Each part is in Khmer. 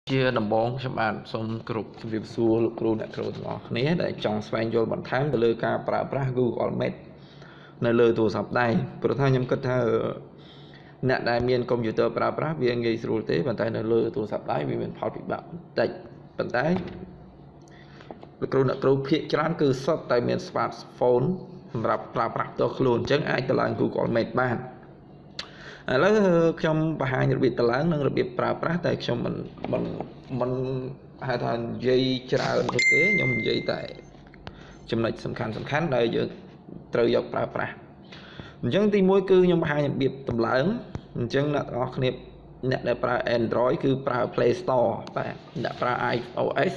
ជាដំបងខ្ញុំបាទសូមគោរពជម្រាបសួរលោកគ្រូអ្នកគ្រូទាំងអស់គ្នាដែលចង់ស្វែងយល់បន្ថែមទៅលើការប្រើប្រាស់ Google Meet នៅលើទូរស័ព្ទដៃព្រោះថាខ្ញុំគិតថាអ្នកដែលមានកុំព្យូទ័រប្រើប្រាស់វាងាយស្រួលទេប៉ុន្តែនៅលើទូរស័ព្ទដៃវាមានផលពិបាកបន្តិចប៉ុន្តែលោកគ្រូអ្នកគ្រូភាគច្រើនគឺសុទ្ធតែមាន smartphone សម្រាប់ប្រើប្រាស់ផ្ទាល់ខ្លួនអញ្ចឹងអាចទៅឡើង Google Meet បានឥឡូវខ្ញុំបង្ហាញរបៀបតឡើងនិងរបៀបប្រើប្រាស់តែខ្ញុំមិនហៅថានិយាយច្រើនទេខ្ញុំនិយាយតែចំណុចសំខាន់ដែលយើងត្រូវយកប្រើប្រាស់អញ្ចឹងទី1គឺខ្ញុំបង្ហាញរបៀបតម្លើងអញ្ចឹងអ្នកទាំងអស់គ្នាអ្នកដែលប្រើ Android គឺប្រើ Play Store បាទអ្នកប្រើ iOS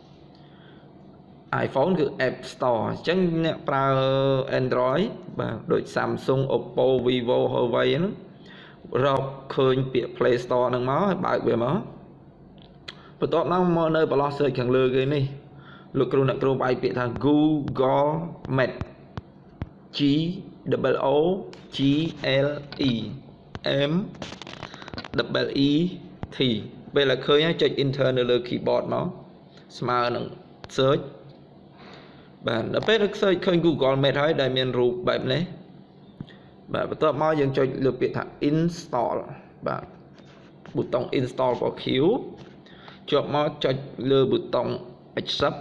iPhone គឺ App Store អញ្ចឹងអ្នកប្រើ Android បាទដូច Samsung Oppo Vivo Huawei ហ្នឹងរកឃើញពាក្យ Play Store ហ្នឹងមកហើយបើកវាមកបន្ទាប់មកនៅបន្លោះ search ខាងលើគេនេះលោកគ្រូអ្នកគ្រូបាយពាក្យថា Google Meet G O G L E M E T ពេលដែលឃើញហើយចុច Enter នៅលើ keyboard មកស្មើនឹង search បាទដល់ពេលឃើញ Google Meet ហើយដែលមានរូបបែបនេះបាទបន្ទាប់មកយើងចុចលើពាក្យថា install បាទប៊ូតុង install របស់ Q ជាប់មកចុចលើប៊ូតុង accept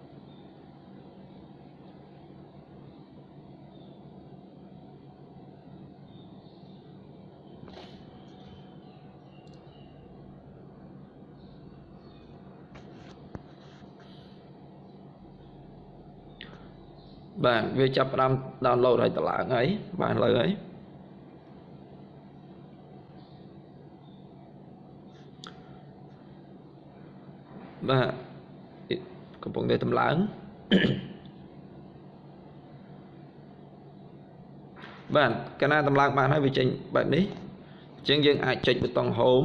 បាទវាចាប់ផ្ដើម download ហើយតឡើងហើយបាទលើហើយបាទកំពុងតែតម្លើងបាទកាលណាតម្លើងបានហើយវាចេញបែបនេះអញ្ចឹងយើងអាចចុចប៊ូតុង home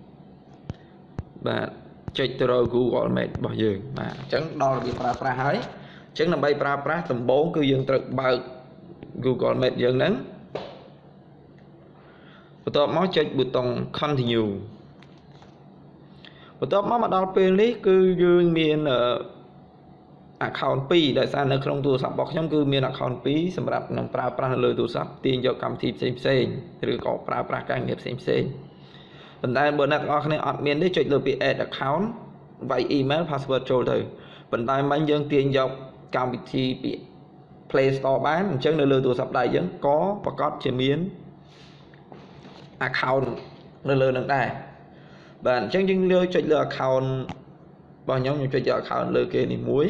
បាទចុចទៅរក Google Meet របស់យើងបាទអញ្ចឹងដល់របៀបប្រើប្រាស់ហើយអញ្ចឹងដើម្បីប្រើប្រាស់ដំបូងគឺយើងត្រូវបើក Google Meet យើងហ្នឹងបន្ទាប់មកចុចប៊ូតុង continue បន្ទាប់មកដល់ពេលនេះគឺយើងមាន account 2ដោយសារនៅក្នុងទូរស័ព្ទរបស់ខ្ញុំគឺមាន account 2សម្រាប់នឹងប្រើប្រាស់នៅលើទូរស័ព្ទទាញយកកម្មវិធីផ្សេងឬក៏ប្រើប្រាស់ការងារផ្សេងប៉ុន្តែបើអ្នកទាំងអស់គ្នាអត់មានទេចុចលើពាក្យ add account វាយ email password ចូលទៅប៉ុន្តែមិញយើងទាញយកកម្មវិធីពាក្យ Play Store បានអញ្ចឹងនៅលើទូរស័ព្ទដៃយើងក៏ប្រកាសជាមាន account នៅលើនឹងដែរបាទអញ្ចឹងយើងលើចុចលើ account របស់ខ្ញុំចុចយក account លើគេនេះមួយ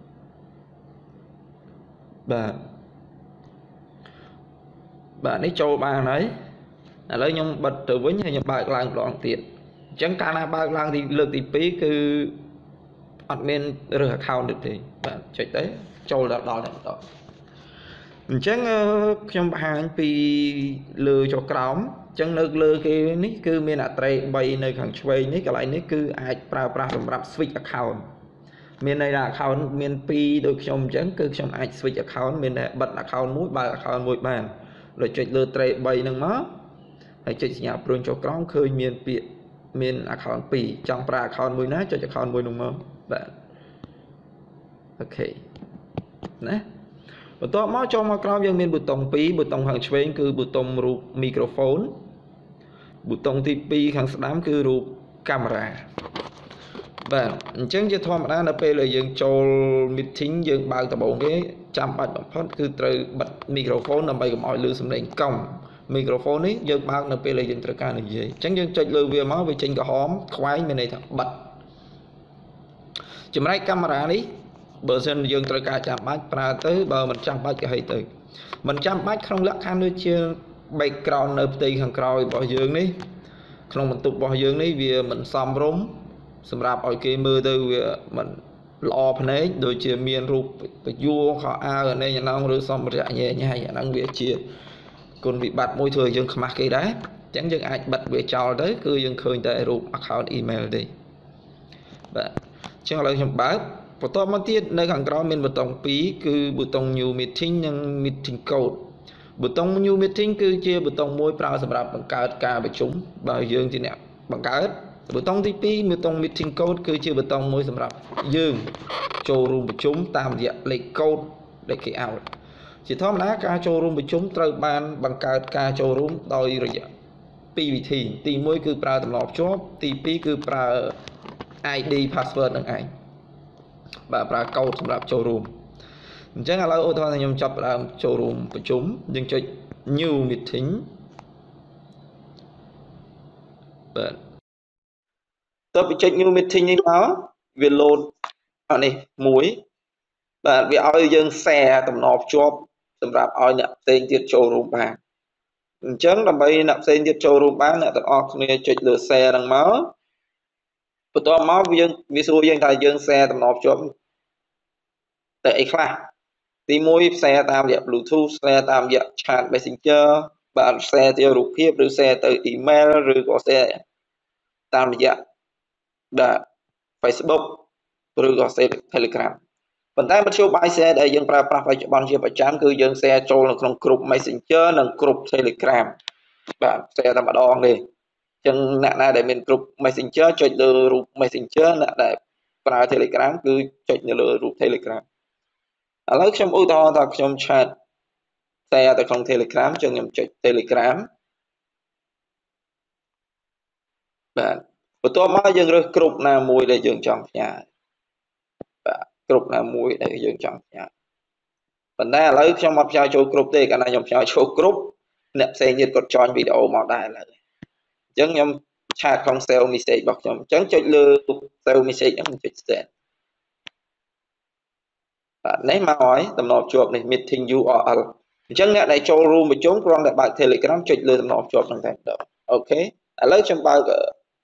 បាទនេះចូលបានហើយឥឡូវខ្ញុំបិទទៅវិញហើយខ្ញុំបើកឡើងម្ដងទៀតអញ្ចឹងកាលណាបើកឡើងលើកទី2គឺអត់មានរើស account ទេបាទចុចទៅចូលដល់តែបន្តអញ្ចឹងខ្ញុំបង្ហាញពីលើចុះក្រោមអញ្ចឹងនៅលើគេនេះគឺមានអត្រេយ3នៅខាងឆ្វេងនេះកន្លែងនេះគឺអាចប្រើប្រាស់សម្រាប់ switch account មានន័យថា account មាន2ដូចខ្ញុំអញ្ចឹងគឺខ្ញុំអាច switch account មានតែបិទ account មួយបើក account មួយបានrồiចុចលើត្រេ3ហ្នឹងមកហើយចុចសញ្ញាព្រួញចុះក្រោមឃើញមានពាក្យមាន account 2ចង់ប្រើ account មួយណាចុច account មួយនោះមកបាទអូខេណាបន្ទាប់មកចូលមកក្រោមយើងមានប៊ូតុង2ប៊ូតុងខាងឆ្វេងគឺប៊ូតុងរូប microphone ប៊ូតុងទី2ខាងស្ដាំគឺរូបកាមេរ៉ាបាទអញ្ចឹងជាធម្មតានៅពេលដែលយើងចូល meeting យើងបើកដំបូងគេចាំបាច់បំផុតគឺត្រូវបិទ microphone ដើម្បីកុំឲ្យឮសំឡេងកង់ microphone នេះយើងបើកនៅពេលដែលយើងត្រូវការនិយាយអញ្ចឹងយើងចុចលើវាមកវាចេញក្រហមខ្វែងមានន័យថាបិទចំណែកកាមេរ៉ានេះបើសិនយើងត្រូវការចាំបាច់ប្រើទៅបើមិនចាំបាច់ក៏ហីទៅមិនចាំបាច់ក្នុងលក្ខខណ្ឌដូចជា background នៅផ្ទៃខាងក្រោយរបស់យើងនេះក្នុងបន្ទប់របស់យើងនេះវាមិនសមរម្យសម្រាប់ឲ្យគេមើលទៅវាមិនល្អភ្នែកដូចជាមានរូបពយួរខោអាវនេះយ៉ាងណាឬសម្ភារៈញ៉ៃញ៉ៃអាហ្នឹងវាជាគុណវិបត្តិមួយធ្វើឲ្យយើងខ្មាស់គេដែរអញ្ចឹងយើងអាចបិទវាចោលទៅគឺយើងឃើញតែរូប account email ទេបាទអញ្ចឹងឥឡូវខ្ញុំបើកបន្ទាប់មកទៀតនៅខាងក្រោមមានប៊ូតុង2គឺប៊ូតុង new meeting និង meeting code ប៊ូតុង new meeting គឺជាប៊ូតុងមួយប្រើសម្រាប់បង្កើតការប្រជុំបើយើងជាអ្នកបង្កើតប៊ូតុងទី2ប៊ូតុង meeting code គឺជាប៊ូតុងមួយសម្រាប់យើងចូលរួមប្រជុំតាមរយៈលេខកូដដែលគេឲ្យជាធម្មតាការចូលរួមប្រជុំត្រូវបានបង្កើតការចូលរួមដោយរយៈពីរវិធីទី1គឺប្រើទម្លាប់ជាប់ទី2គឺប្រើ ID password នឹងឯងបាទប្រើកូដសម្រាប់ចូលរួមអញ្ចឹងឥឡូវឧទាហរណ៍ខ្ញុំចាប់ផ្ដើមចូលរួមប្រជុំយើងចុច new meeting បាទតើបញ្ចុច new meeting នេះមកវា load អានេះមួយបាទវាឲ្យយើង share តំណភ្ជាប់សម្រាប់ឲ្យអ្នកផ្សេងទៀតចូលរួមបានអញ្ចឹងដើម្បីអ្នកផ្សេងទៀតចូលរួមបានអ្នកទាំងអស់គ្នាចុចលើ share ហ្នឹងមកបន្ទាប់មកវាសួរយើងថាយើង share តំណភ្ជាប់ទៅអីខ្លះទី1 share តាមរយៈ Bluetooth share តាមរយៈ chat messenger បាទ share ទៅរូបភាពឬ share ទៅ email ឬក៏ share តាមរយៈបាទ Facebook ឬក៏ Telegram ប៉ុន្តែមធ្យោបាយ share ដែលយើងប្រើប្រាស់បច្ចុប្បន្នជាប្រចាំគឺយើង share ចូលនៅក្នុង group Messenger និង group Telegram បាទ share តែម្ដងទេអញ្ចឹងអ្នកណាដែលមាន group Messenger ចុចលើរូប Messenger អ្នកដែលប្រើ Telegram គឺចុចនៅលើរូប Telegram ឥឡូវខ្ញុំឧទាហរណ៍ថាខ្ញុំ chat share ទៅក្នុង Telegram អញ្ចឹងខ្ញុំចុច Telegram បាទបន្ទាប់មកយើងរើស group ណាមួយដែលយើងចង់ផ្ញើបាទ group ណាមួយដែលយើងចង់ផ្ញើប៉ុន្តែឥឡូវខ្ញុំអត់ផ្ញើចូលgroupទេកាលណាខ្ញុំផ្ញើចូល group អ្នកផ្សេងទៀតគាត់ join វីដេអូមកដែរឥឡូវអញ្ចឹងខ្ញុំ chat ក្នុង save message របស់ខ្ញុំអញ្ចឹងចុចលើ save message ហ្នឹងចុច send បាទនេះមកហើយតំណភ្ជាប់នេះ meeting URL អញ្ចឹងអ្នកដែលចូលរួមប្រជុំគ្រាន់តែបើក Telegram ចុចលើតំណភ្ជាប់ហ្នឹងតែម្ដងអូខេឥឡូវខ្ញុំបើក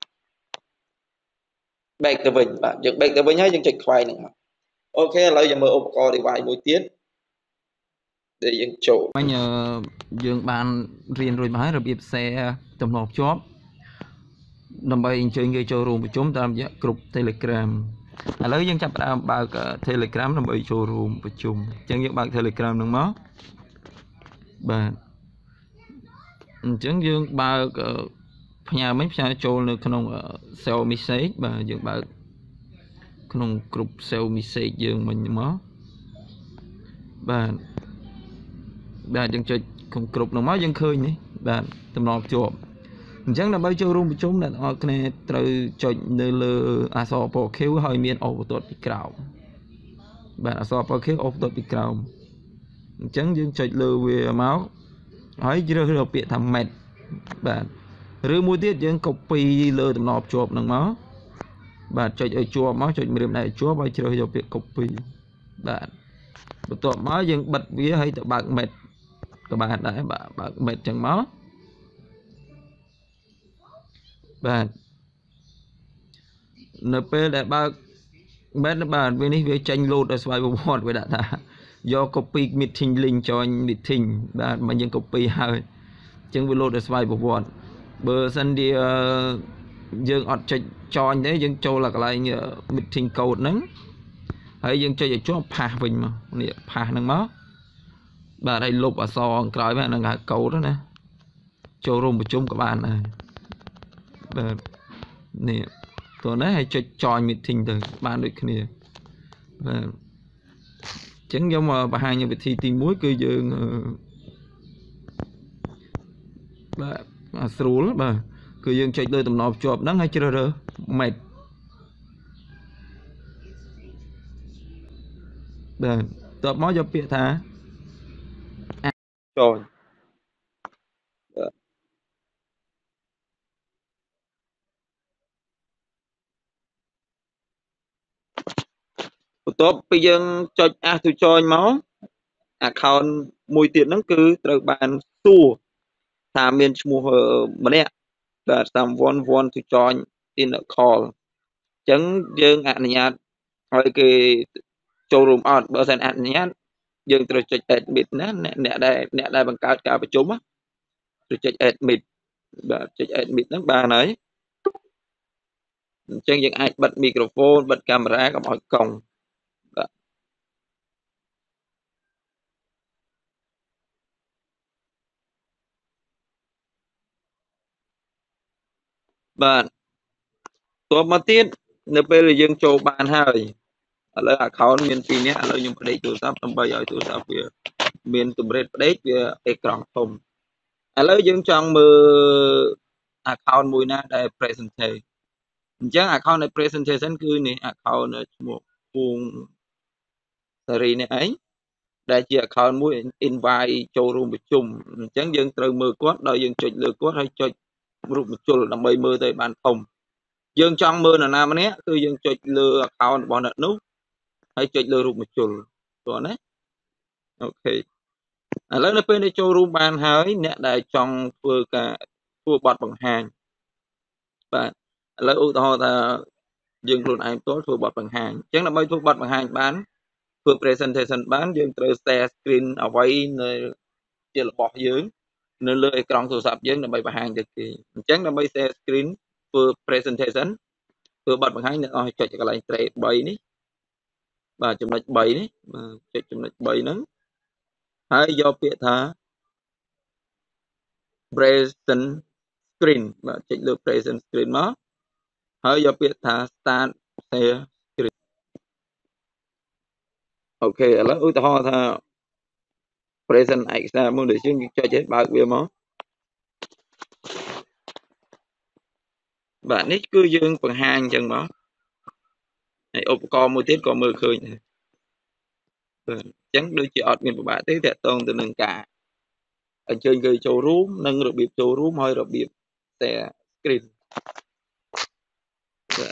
back ទៅវិញបាទយើង back ទៅវិញហើយយើងចុចខ្វែងហ្នឹងមកអូខេឥឡូវយើងមើលឧបករណ៍ device មួយទៀតដែលយើងចូលមិញយើងបានរៀនរួចមកហើយរបៀប share តំណភ្ជាប់ដើម្បីអញ្ជើញគេចូលរួមប្រជុំតាមរយៈ group Telegram ឥឡូវយើងចាប់ផ្ដើមបើក Telegram ដើម្បីចូលរួមប្រជុំអញ្ចឹងយើងបើក Telegram ហ្នឹងមកបាទអញ្ចឹងយើងបើកផ្ញើមិញផ្ញើចូលនៅក្នុង save message បាទយើងបើកក្នុង group save message យើងមិញមកបាទយើងចុចក្នុង group ហ្នឹងមកយើងឃើញនេះបាទតំណភ្ជាប់អញ្ចឹងដើម្បីចូលរួមប្រជុំអ្នកទាំងអស់គ្នាត្រូវចុចនៅលើអក្សរពណ៌ខៀវហើយមានអូសបន្ទាត់ពីក្រោមបាទអក្សរពណ៌ខៀវអូសបន្ទាត់ពីក្រោមអញ្ចឹងយើងចុចលើវាមកហើយជ្រើសរើសពាក្យថា met បាទឬមួយទៀតយើង copy លើតំណភ្ជាប់ហ្នឹងមកបាទចុចឲ្យជាប់មកចុចម្រាមដៃជាប់ហើយជ្រើសយកពាក្យ copy បាទបន្ទាប់មកយើងបិទវាហើយទៅបើក met ក៏បានដែរបាទបើក met ចឹងមកបាទនៅពេលដែលបើក met បាទវានេះវាចេញ load ដោយស្វ័យប្រវត្តិវាដាក់ថាយក copy meeting link join meeting បាទមកយើង copy ហើយអញ្ចឹងវា load ដោយស្វ័យប្រវត្តិបើសិនជាយើងអត់ចុច join ទេយើងចូលកន្លែង meeting code ហ្នឹងហើយយើងចុចឲ្យជាប់ pass វិញមកនេះ pass ហ្នឹងមកបាទហើយលុបអក្សរក្រោយហ្នឹងហៅ code ណាចូលរួមប្រជុំក៏បានដែរបាទនេះតោះនេះឲ្យចុច join meeting ទៅបានដូចគ្នាបាទអញ្ចឹងខ្ញុំបង្ហាញវិធីទី1គឺយើងបាទស្រួលបាទគឺយើងចុចលើតំណភ្ជាប់ហ្នឹងហើយជ្រើសរើស met បាទតបមកយកពាក្យថាចូលបន្ទាប់ពីយើងចុច add to join មក account មួយទៀតហ្នឹងគឺត្រូវបានសួរថាមានឈ្មោះម្នាក់បាទ someone want to join in a call អញ្ចឹងយើងអនុញ្ញាតឲ្យគេចូលរួមអត់បើសិនអនុញ្ញាតយើងត្រូវចុច admit ណាអ្នកដែលបង្កើតការប្រជុំត្រូវចុច admit បាទចុច admit ហ្នឹងបានហើយអញ្ចឹងយើងអាចបិទ microphone បិទកាមេរ៉ាកុំឲ្យកង់បាទតបមកទៀតនៅពេលដែលយើងចូលបានហើយឥឡូវ account មានពីរនាក់ឥឡូវខ្ញុំបដិទូរស័ព្ទដើម្បីឲ្យទូរស័ព្ទវាមានកម្រិតផ្ដេកវាអេក្រង់ធំឥឡូវយើងចង់មើល account មួយណាដែល presentation អញ្ចឹង account នៃ presentation គឺនេះ account ឈ្មោះពួងសេរីនេះឯងដែលជា account មួយ invite ចូលរួមប្រជុំអញ្ចឹងយើងត្រូវមើលគាត់ដោយយើងចុចលើគាត់ហើយចុចរូបមជុលដើម្បីមើលទៅបានធំយើងចង់មើលនរណាម្នាក់គឺយើងចុចលើ account របស់អ្នកនោះហើយចុចលើរូបមជុលតោះណាអូខេឥឡូវនៅពេលដែលចូលរួមបានហើយអ្នកដែលចង់ធ្វើបទបង្ហាញបាទឥឡូវឧទាហរណ៍ថាយើងខ្លួនឯងផ្ទាល់ធ្វើបទបង្ហាញអញ្ចឹងដើម្បីធ្វើបទបង្ហាញបានធ្វើ presentation បានយើងត្រូវ share screen អ្វីនៅជារបស់យើងនៅលើអេក្រង់ទូរស័ព្ទយើងដើម្បីបង្ហាញទៅគេអញ្ចឹងដើម្បី share screen ធ្វើ presentation ធ្វើបទបង្ហាញអ្នកអស់ចុចកន្លែង tray 3នេះបាទចំណុច3នេះបាទចុចចំណុច3ហ្នឹងហើយយកពាក្យថា present screen បាទចុចលើ present screen មកហើយយកពាក្យថា start share screen អូខេឥឡូវឧទាហរណ៍ថា present ឯកសារមួយដែលយើងចុចឲ្យបើកវាមកបាទនេះគឺយើងបង្ហាញអញ្ចឹងមកហើយឧបករណ៍មួយទៀតក៏មើលឃើញដែរបាទអញ្ចឹងដូចជាអត់មានពិបាកទេតកតងទៅនឹងការអញ្ជើញគេចូលរួមនិងរបៀបចូលរួមហើយរបៀប share screen បាទ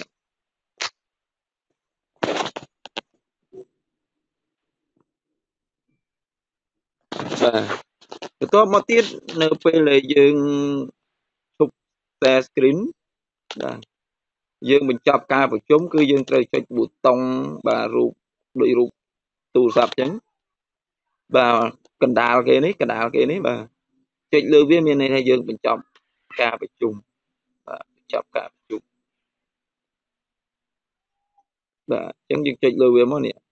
បន្ទាប់មកទៀតនៅពេលដែលយើងឈប់ share screen បាទយើងបញ្ចប់ការប្រជុំគឺយើងត្រូវចុចប៊ូតុងបាទរូបដូចរូបទូរស័ព្ទអញ្ចឹងបាទកណ្ដាលគេនេះបាទចុចលើវាមានន័យថាយើងបញ្ចប់ការប្រជុំបាទបញ្ចប់ការប្រជុំបាទអញ្ចឹងយើងចុចលើវាមកនេះ